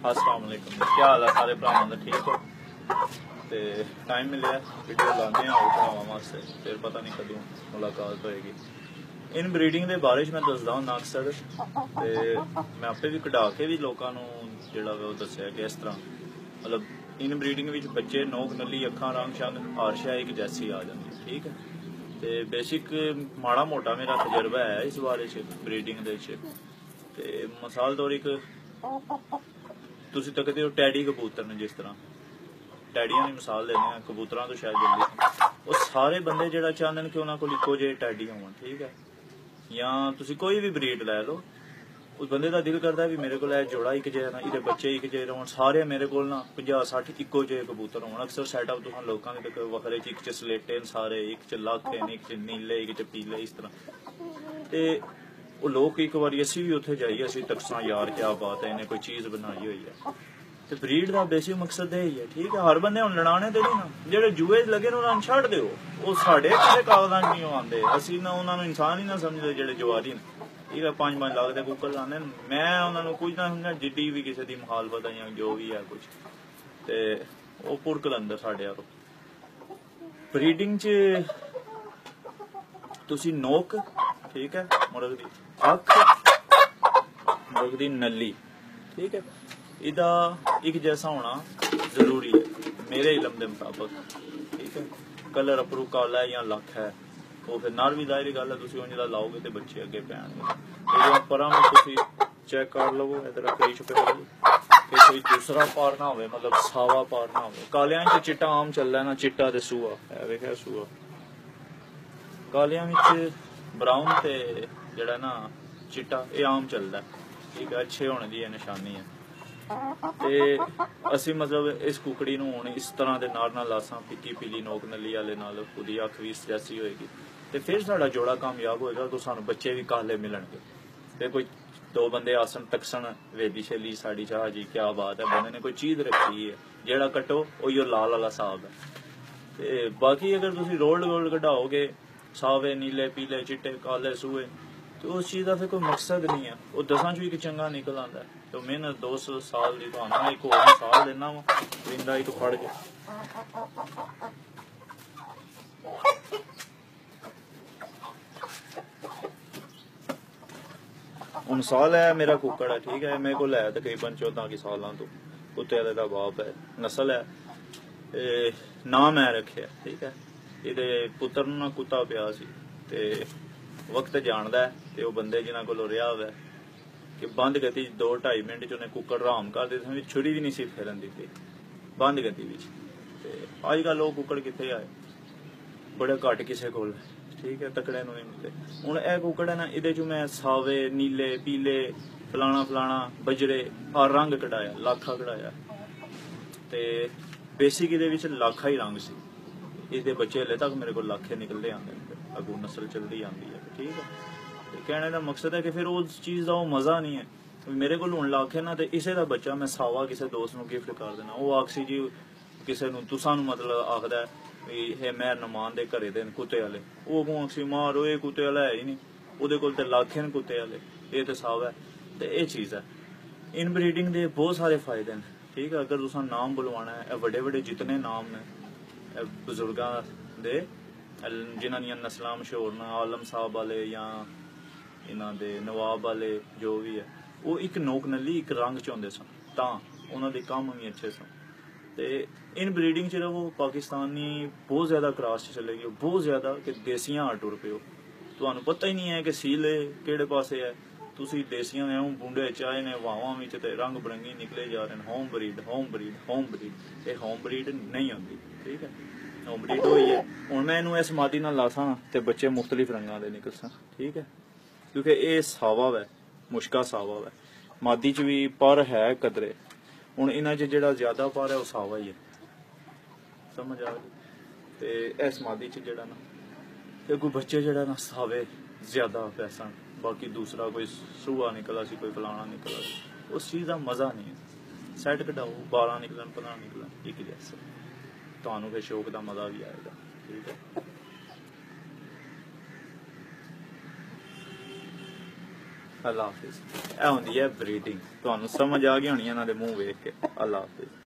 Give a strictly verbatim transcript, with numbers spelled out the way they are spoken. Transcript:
अस्सलाम वालेकुम, क्या हाल है सारे भरावां दा? ठीक हो? ते टाइम मिले वीडियो लाने भरावां वास्ते, फिर पता नहीं कदों मुलाकात होएगी। इन ब्रीडिंग के बारे मैं दसदा हूं अक्सर, ते मैं आपे भी कढ़ा के भी लोगों नूं जिहड़ा वे ओह दस्सिया कि इस तरह मतलब इन ब्रीडिंग विच बच्चे नोक नली अखां रंग शंग हर शै एक जैसी आ जाती है। ठीक है, ते बेसिक माड़ा मोटा मेरा तजर्बा है इस बारे च ब्रीडिंग दे च। ते मिसाल तौर एक तुसीं तकदे हो टैडी कबूतर ने, जिस तरह टैडियां की मिसाल देने हैं, कबूतरां तो शायद जल्दी वो सारे बंदे जिहड़ा चाहते हैं कि उन्होंने कोल इक्को जिहे टैडी होवन। ठीक है, या तुसीं कोई भी ब्रीड लै लो, उस बंदे का दिल करता है भी मेरे को जोड़ा एक जिहा ना, इहदे बच्चे एक जिहे होन, सारे मेरे को ना पंजाह सठ इक्को जिहे कबूतर होन। अक्सर सैटअप तुहां लोकां दे तक वखरे च, एक च सलेटे न सारे, एक च लक्ख न, एक च नीले, एक च पीले, इस तरह। ते वो लोग एक बार असी भी उत्थे जाइए असी टकसां यार क्या बात है, इन्हें कोई चीज़ बनाई हुई है। तो ब्रीड का बेसिक मकसद यही है। ठीक है, हर बंदे हुण लड़ाने ते नहीं ना, जेहड़े जुए लगे ने उन्होंने छड्ड दिओ, वो साडे किसे कागजां च नहीं आंदे, असी ना उन्होंने इंसान ही ना समझदे जेहड़े जुआरी ने। ठीक है, पांच पांच लाख के कुक्कर लाने, मैं उन्होंने कुछ ना समझा, जिड्डी भी किसी की मुखालफत है या जो भी है कुछ, ते वो पुरक लंदर साडे यारो। ब्रीडिंग च तुसी नोक, ठीक है, मुर्ग दी अख, मुर्ग दी नली, ठीक है, इदा एक जैसा होना जरूरी है मेरे इलम के मुताबिक। ठीक है, कलर अपरू काला है या लख है, तो फिर नर भी जाहिर गल है, तुसीं उंज दा लाओगे तो बच्चे अगे पैणगे। परां तुसीं चेक कर लवो, इधर कई छुपे कि कोई दूसरा पार ना हो, मतलब सावा पार ना हो। कालियां च चिट्टा आम चलदा है ना, चिट्टा ते सूआ है, वेखिया सूआ। कालियां विच ब्राउन ते जेहड़ा ना चिट्टा ये आम चलदा है। ठीक है, अच्छे होने की निशानी है। ते असी मतलब इस कुकड़ी नूं हुण इस तरह के नार नाल लासां, फिक्की पीली नोक नली वाले नाल, ओहदी अख भी इस जैसी होएगी, ते फिर साडा जोड़ा कामयाब होएगा, तो सानूं बच्चे भी काले मिलणगे। ते कोई दो बंदे आसन तकसन वेली शेली साड़ी चाह जी क्या बात है, बंदे ने कोई चीज़ रखी है, जेहड़ा कट्टो उही लाल वाला हिसाब है। ते बाकी अगर तुसीं रोल्ड गोल्ड कढाओगे, सावे नीले पीले चिट्टे काले सूए, तो उस चीज़ का फिर कोई मकसद नहीं है। वो दसां चों एक चंगा निकल आंदा है। तो मेहनत दो सौ साल की तुहानूं मैं एक होर मिसाल देना वा, परिंदा एक फड़ के हुण मिसाल है मेरा कुक्कड़ है। ठीक है, मेरे को है तकरीबन चौदह की सालों तो, कुत्ते वाले दा बाप है, नस्ल है, ए, नाम मैं रखे। ठीक है, इहदे पुत्तर नूं ना कुत्ता पिया सी, ते वक्त जानदा है, ते ओह बंदे जिन्हां कोलों रिहा होवे कि बंद गति दो ढाई मिनट च उन्हें कुक्कड़ राम कर दित्ते, छुरी भी नहीं सी फेरन दित्ती बंद गति विच। ते अजकल लोग कुक्कड़ कित्थे आए, बड़े घट किसे कोल। ठीक है, तकड़े नूं नहीं मिलदे। हुण इह कुक्कड़ है ना, इहदे चों मैं सावे नीले पीले फलाना फलाना बजरे हर रंग कढाया, लाखा कढाया, ते बेसिक इहदे विच लाखा ही रंग सी। इसदे बच्चे हले तक मेरे को लाखे निकलदे आंदे ने, अगों नस्ल चलदी आंदी है। ठीक है, कहने का मकसद है कि फिर उस चीज़ का वो मज़ा नहीं है। मेरे को हुण लाखे ना, तो इसे का बच्चा मैं सावा किसी दोस्त नूं गिफ्ट कर देना, वो आखसी जी किसी नूं तुसां नूं मतलब आखदा है मैं नमान दे घरे दे कुत्ते वाले, वो अगों आखसी मारो ये कुत्ते वाला है ही नहीं, उहदे कोल ते लाखे न कुत्ते वाले, ये तो सावा है। तो ये चीज़ है, इन ब्रीडिंग के बहुत सारे फायदे हैं। ठीक है, अगर तुसां नाम बुलवाना है, बड़े बड़े जितने नाम ने बजुर्गां दे जिन्हां दियां नस्लां मशहूर न, आलम साहब वाले या इन्हां दे नवाब वाले, जो भी है, वो एक नोक नली एक रंग च होंदे सन, तां उन्हां दे कम भी अच्छे सन। ते इन ब्रीडिंग च वो पाकिस्तानी बहुत ज्यादा क्रॉस चले गए, बहुत ज्यादा कि देसियां आ टुर पिओ, तुहानूं पता ही नहीं है कि सीले किहड़े पासे है, तुसीं देसियां ने बूंडे चाहे ने वावां विच ते रंग बरंगी निकले जा रहे हैं। Home breed home breed home breed, ये होम ब्रीड नहीं होंदी। ठीक है, होम ब्रीड होई है। हुण मैं इनू इस मादी नाल लासां ते बच्चे मुख्तलिफ रंगां दे निकलसन। ठीक है, क्योंकि ये सावा है, मुश्का सावा है, मादी च भी पर है कदरे। हुण इन्हां च जिहड़ा ज्यादा पर है वो सावा ही है, समझ आ गई। ते इस मादी च जिहड़ा ना ते कोई बच्चे जिहड़ा ना सावे ज्यादा पैसा, बाकी दूसरा कोई सूआ निकला सी, कोई फलाना निकला सी, उस चीज़ का मज़ा नहीं है। सैट कटाओ, बारह निकलन पंद्रह निकलन एक जैसे, तुहानूं फिर शौक का मज़ा भी आएगा। ठीक है, ਅੱਲਾ ਹਾਫਿਜ਼। ਇਹ ਹੁੰਦੀ ਹੈ ਬਰੀਡਿੰਗ, ਤੁਹਾਨੂੰ ਸਮਝ ਆ ਗਈ ਹੋਣੀ ਇਹਨਾਂ ਦੇ ਮੂੰਹ ਵੇਖ ਕੇ। ਅੱਲਾ ਹਾਫਿਜ਼।